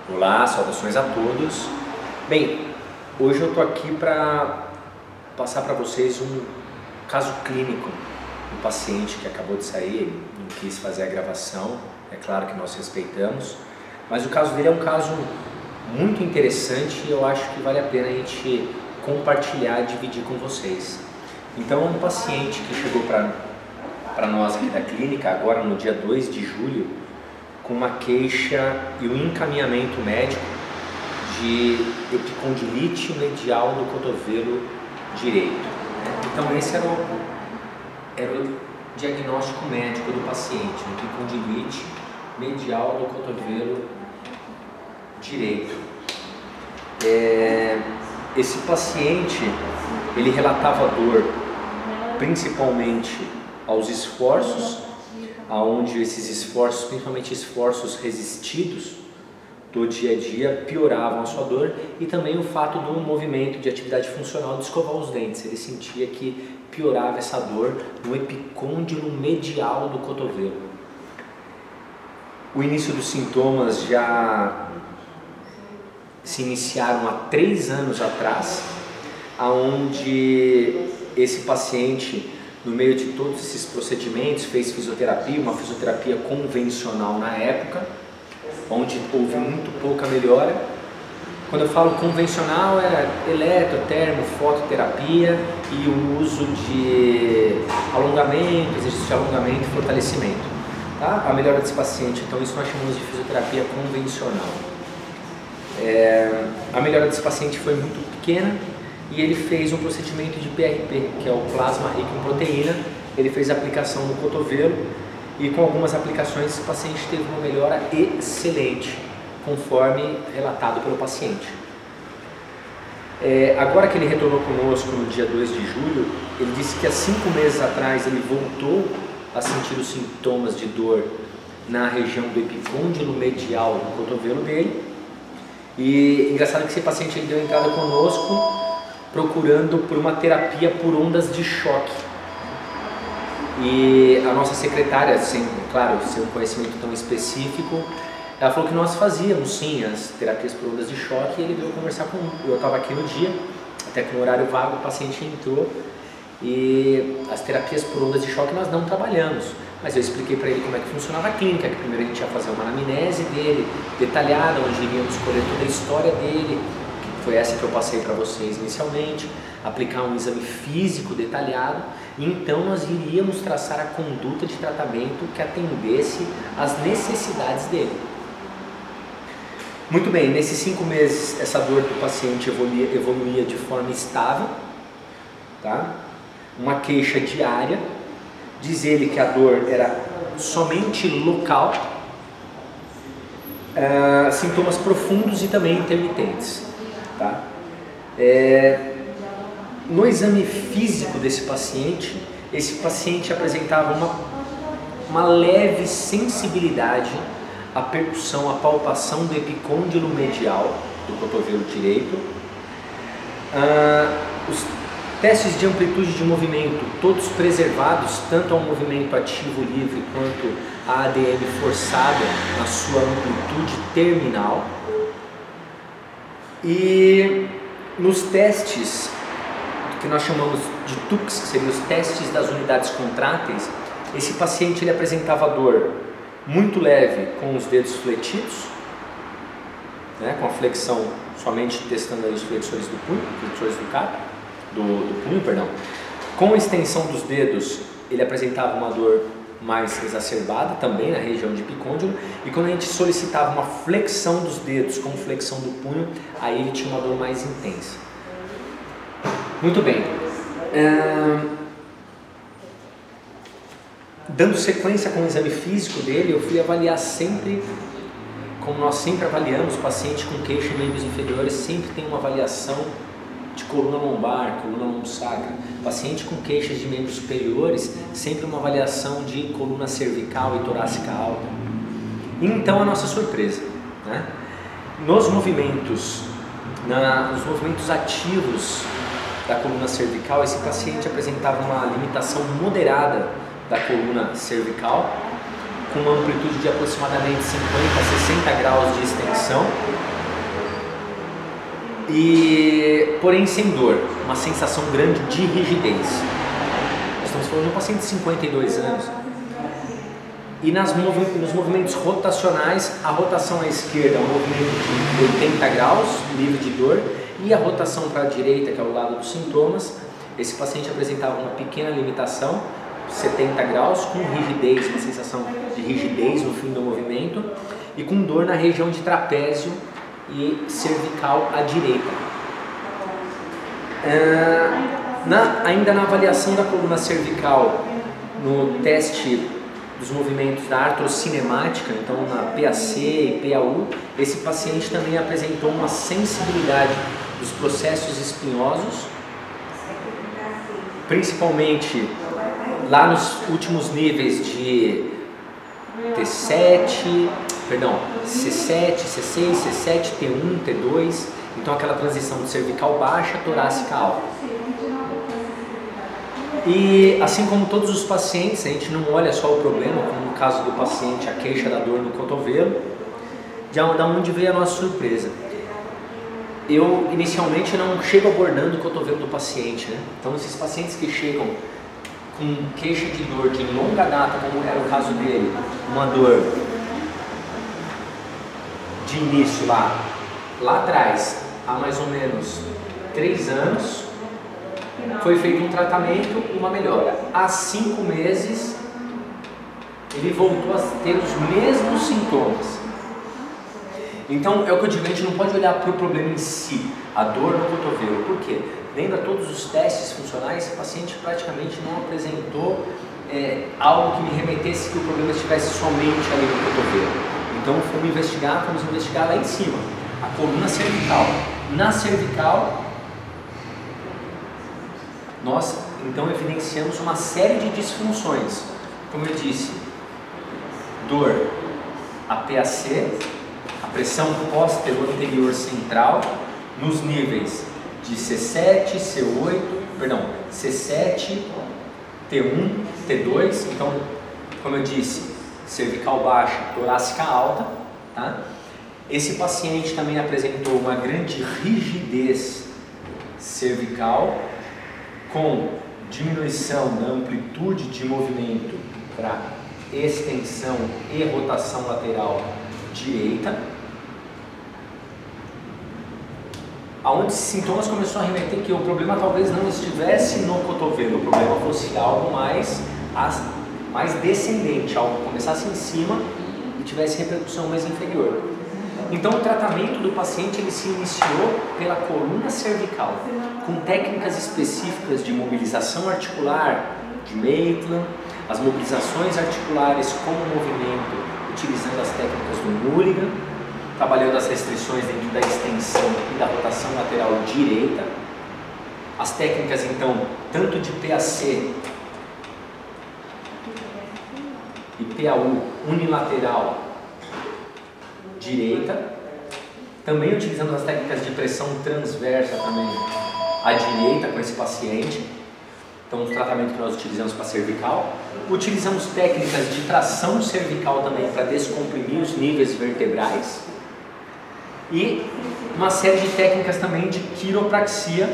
Olá, saudações a todos. Bem, hoje eu estou aqui para passar para vocês um caso clínico do paciente que acabou de sair, ele não quis fazer a gravação, é claro que nós respeitamos, mas o caso dele é um caso muito interessante e eu acho que vale a pena a gente compartilhar e dividir com vocês. Então, um paciente que chegou para nós aqui da clínica, agora no dia 2 de julho, com uma queixa e um encaminhamento médico de epicondilite medial do cotovelo direito. Então esse era o diagnóstico médico do paciente, epicondilite medial do cotovelo direito. Esse paciente, ele relatava dor principalmente aos esforços, aonde esses esforços, principalmente esforços resistidos do dia a dia, pioravam a sua dor, e também o fato do movimento de atividade funcional de escovar os dentes. Ele sentia que piorava essa dor no epicôndilo medial do cotovelo. O início dos sintomas já se iniciaram há 3 anos atrás, aonde esse paciente, no meio de todos esses procedimentos, fez fisioterapia, uma fisioterapia convencional na época, onde houve muito pouca melhora. Quando eu falo convencional, era eletro, termo, fototerapia e o uso de alongamento, exercício de alongamento e fortalecimento. Tá? A melhora desse paciente, então isso nós chamamos de fisioterapia convencional. A melhora desse paciente foi muito pequena, e ele fez um procedimento de PRP, que é o plasma rico em proteína. Ele fez a aplicação no cotovelo e com algumas aplicações o paciente teve uma melhora excelente, conforme relatado pelo paciente. Agora que ele retornou conosco no dia 2 de julho, ele disse que há 5 meses atrás ele voltou a sentir os sintomas de dor na região do epicôndilo medial do cotovelo dele. E engraçado que esse paciente ele deu entrada conosco procurando por uma terapia por ondas de choque. E a nossa secretária, sem, claro, sem um conhecimento tão específico, ela falou que nós fazíamos sim as terapias por ondas de choque, e ele veio conversar comigo. Eu estava aqui no dia, até que no horário vago o paciente entrou, e as terapias por ondas de choque nós não trabalhamos. Mas eu expliquei para ele como é que funcionava a clínica, que primeiro a gente ia fazer uma anamnese dele, detalhada, onde iríamos escolher toda a história dele, foi essa que eu passei para vocês inicialmente, aplicar um exame físico detalhado, e então nós iríamos traçar a conduta de tratamento que atendesse às necessidades dele. Muito bem, nesses 5 meses essa dor do paciente evoluía de forma estável, tá? Uma queixa diária, diz ele que a dor era somente local, sintomas profundos e também intermitentes. Tá? No exame físico desse paciente, esse paciente apresentava uma leve sensibilidade à percussão, à palpação do epicôndilo medial do cotovelo direito. Os testes de amplitude de movimento, todos preservados, tanto ao movimento ativo livre quanto a ADM forçada na sua amplitude terminal. E nos testes que nós chamamos de TUCs, que seriam os testes das unidades contráteis, esse paciente ele apresentava dor muito leve com os dedos fletidos, né, com a flexão somente testando os flexores do punho, flexores do punho, perdão. Com a extensão dos dedos ele apresentava uma dor mais exacerbada, também na região de epicôndilo, e quando a gente solicitava uma flexão dos dedos com flexão do punho, aí ele tinha uma dor mais intensa. Muito bem. Dando sequência com o exame físico dele, eu fui avaliar sempre, como nós sempre avaliamos, paciente com queixa em membros inferiores, sempre tem uma avaliação de coluna lombar, coluna lombosacra. Paciente com queixas de membros superiores, sempre uma avaliação de coluna cervical e torácica alta. E então a nossa surpresa, né? Nos movimentos ativos da coluna cervical, esse paciente apresentava uma limitação moderada da coluna cervical, com uma amplitude de aproximadamente 50 a 60 graus de extensão, porém sem dor, uma sensação grande de rigidez. Nós estamos falando de um paciente de 52 anos. E nos movimentos rotacionais, a rotação à esquerda é um movimento de 80 graus, livre de dor, e a rotação para a direita, que é o lado dos sintomas, esse paciente apresentava uma pequena limitação, 70 graus, com rigidez, uma sensação de rigidez no fim do movimento, e com dor na região de trapézio e cervical à direita. Ainda na avaliação da coluna cervical, no teste dos movimentos da artrocinemática, então na PAC e PAU, esse paciente também apresentou uma sensibilidade dos processos espinhosos, principalmente lá nos últimos níveis de C7, C6, C7, T1, T2, então aquela transição de cervical baixa, torácica alta. E assim como todos os pacientes, a gente não olha só o problema, como no caso do paciente, a queixa da dor no cotovelo, da onde veio a nossa surpresa. Eu inicialmente não chego abordando o cotovelo do paciente, né? Então esses pacientes que chegam com queixa de dor de longa data, como era o caso dele, uma dor de início lá atrás, há mais ou menos 3 anos, foi feito um tratamento e uma melhora. Há 5 meses ele voltou a ter os mesmos sintomas. Então é o que eu digo, a gente não pode olhar para o problema em si, a dor no cotovelo. Por quê? Lembra todos os testes funcionais, esse paciente praticamente não apresentou algo que me remetesse que o problema estivesse somente ali no cotovelo. Então fomos investigar lá em cima, a coluna cervical. Na cervical, nós então evidenciamos uma série de disfunções. Como eu disse, dor, a PAC, a pressão posterior anterior central, nos níveis de C7, C7, T1, T2, então, como eu disse, cervical baixa, torácica alta, tá? Esse paciente também apresentou uma grande rigidez cervical, com diminuição da amplitude de movimento para extensão e rotação lateral direita, aonde esses sintomas começou a remeter que o problema talvez não estivesse no cotovelo, o problema fosse algo mais descendente, algo que começasse em cima e tivesse repercussão mais inferior. Então o tratamento do paciente ele se iniciou pela coluna cervical, com técnicas específicas de mobilização articular, de Maitland, as mobilizações articulares com o movimento, utilizando as técnicas do Mulligan, trabalhando as restrições dentro da extensão e da rotação lateral direita, as técnicas então tanto de PAC e PAU unilateral direita, também utilizando as técnicas de pressão transversa também à direita com esse paciente. Então o tratamento que nós utilizamos para cervical, utilizamos técnicas de tração cervical também para descomprimir os níveis vertebrais e uma série de técnicas também de quiropraxia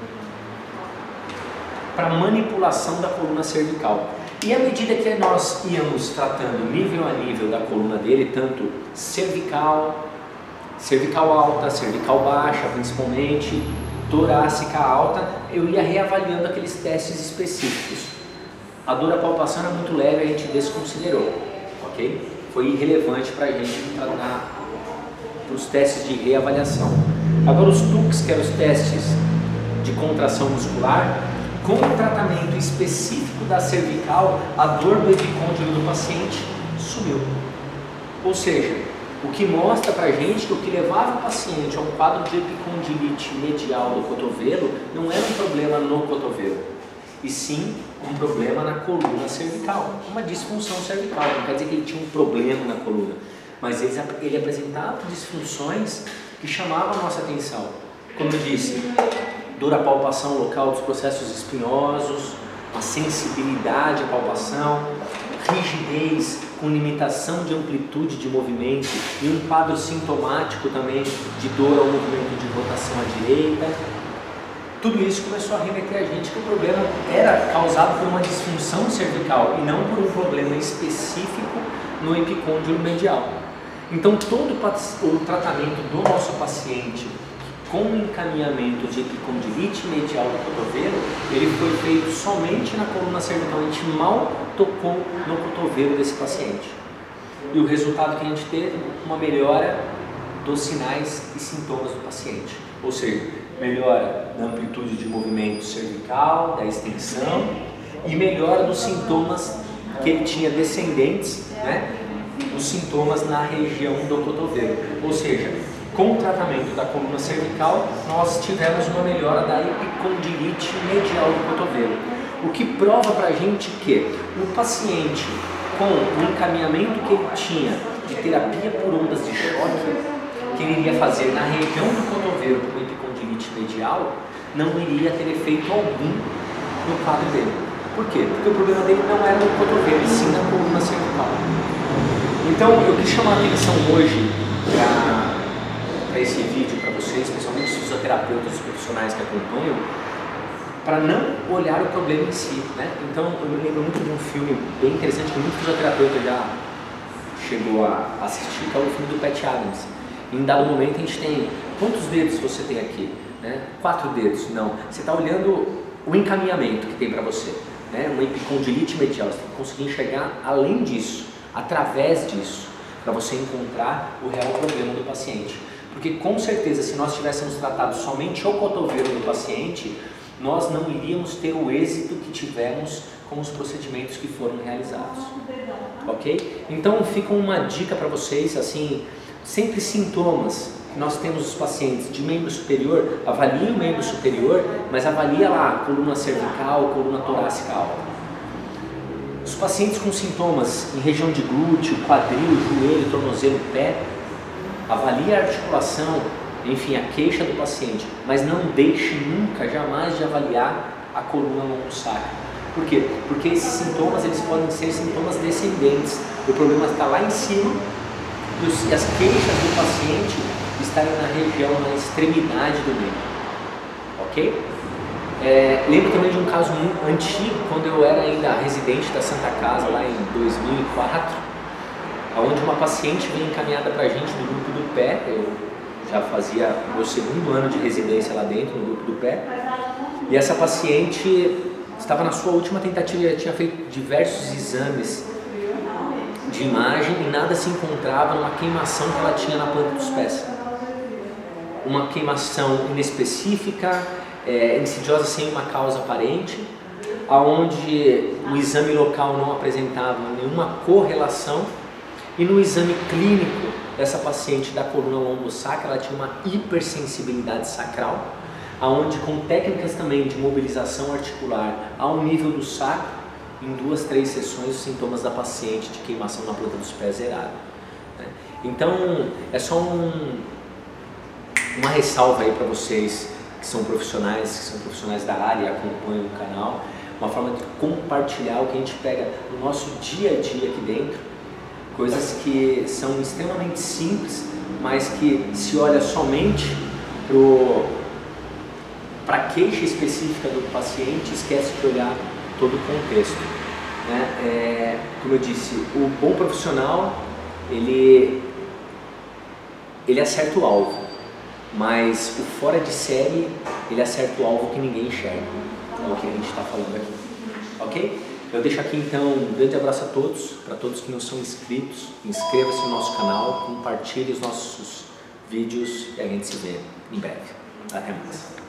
para manipulação da coluna cervical. E à medida que nós íamos tratando nível a nível da coluna dele, tanto cervical, cervical alta, cervical baixa principalmente, torácica alta, eu ia reavaliando aqueles testes específicos. A dor à palpação era muito leve, a gente desconsiderou, ok? Foi irrelevante para a gente para os testes de reavaliação. Agora os TUCs, que eram os testes de contração muscular, com o tratamento específico da cervical, a dor do epicôndilo do paciente sumiu. Ou seja, o que mostra pra gente que o que levava o paciente a um quadro de epicondilite medial do cotovelo não era um problema no cotovelo, e sim um problema na coluna cervical, uma disfunção cervical. Não quer dizer que ele tinha um problema na coluna, mas ele apresentava disfunções que chamavam a nossa atenção. Como eu disse, dor à palpação local dos processos espinhosos, uma sensibilidade à palpação, rigidez com limitação de amplitude de movimento e um quadro sintomático também de dor ao movimento de rotação à direita. Tudo isso começou a remeter a gente que o problema era causado por uma disfunção cervical e não por um problema específico no epicôndilo medial. Então todo o tratamento do nosso paciente com encaminhamento de epicondilite medial do cotovelo, ele foi feito somente na coluna cervical, a gente mal tocou no cotovelo desse paciente. E o resultado que a gente teve, uma melhora dos sinais e sintomas do paciente. Ou seja, melhora na amplitude de movimento cervical, da extensão e melhora dos sintomas que ele tinha descendentes, né? Os sintomas na região do cotovelo. Ou seja, com o tratamento da coluna cervical, nós tivemos uma melhora da epicondilite medial do cotovelo. O que prova para a gente que o paciente, com o encaminhamento que ele tinha de terapia por ondas de choque, que ele iria fazer na região do cotovelo com epicondilite medial, não iria ter efeito algum no quadro dele. Por quê? Porque o problema dele não era no cotovelo, e sim na coluna cervical. Então, eu quis chamar a atenção hoje para esse vídeo para vocês, especialmente os fisioterapeutas, os profissionais que acompanham, para não olhar o problema em si, né? Então, eu me lembro muito de um filme bem interessante que muito fisioterapeuta já chegou a assistir, que é o filme do Pat Adams. Em dado momento a gente tem, quantos dedos você tem aqui? Né? 4 dedos, não. Você está olhando o encaminhamento que tem para você, né? Uma epicondilite medial, você tem que conseguir enxergar além disso, através disso, para você encontrar o real problema do paciente. Porque com certeza, se nós tivéssemos tratado somente o cotovelo do paciente, nós não iríamos ter o êxito que tivemos com os procedimentos que foram realizados. Ok? Então fica uma dica para vocês, assim, sempre sintomas que nós temos os pacientes de membro superior, avalie o membro superior, mas avalia lá coluna cervical, coluna torácica alta. Os pacientes com sintomas em região de glúteo, quadril, joelho, tornozelo, pé, avalie a articulação, enfim, a queixa do paciente, mas não deixe nunca, jamais de avaliar a coluna lombosacra. Por quê? Porque esses sintomas, eles podem ser sintomas descendentes. O problema está lá em cima e as queixas do paciente estarem na região, na extremidade do membro. Ok? Lembro também de um caso muito antigo, quando eu era ainda residente da Santa Casa, lá em 2004, onde uma paciente veio encaminhada para a gente no grupo do pé. Eu já fazia meu 2º ano de residência lá dentro, no grupo do pé, e essa paciente estava na sua última tentativa, já tinha feito diversos exames de imagem e nada se encontrava numa queimação que ela tinha na planta dos pés. Uma queimação inespecífica, insidiosa, sem uma causa aparente, aonde o exame local não apresentava nenhuma correlação, e no exame clínico dessa paciente da coluna lombosacra, ela tinha uma hipersensibilidade sacral, aonde com técnicas também de mobilização articular ao nível do sacro, em 2, 3 sessões os sintomas da paciente de queimação na planta dos pés zeraram. Então é só uma ressalva aí para vocês que são profissionais da área e acompanham o canal, uma forma de compartilhar o que a gente pega no nosso dia a dia aqui dentro, coisas que são extremamente simples, mas que se olha somente para a queixa específica do paciente, esquece de olhar todo o contexto. Né? Como eu disse, o bom profissional, ele acerta o alvo, mas o fora de série, ele acerta o alvo que ninguém enxerga. É o que a gente está falando aqui. Ok? Eu deixo aqui então um grande abraço a todos, para todos que não são inscritos, inscreva-se no nosso canal, compartilhe os nossos vídeos e a gente se vê em breve. Até mais.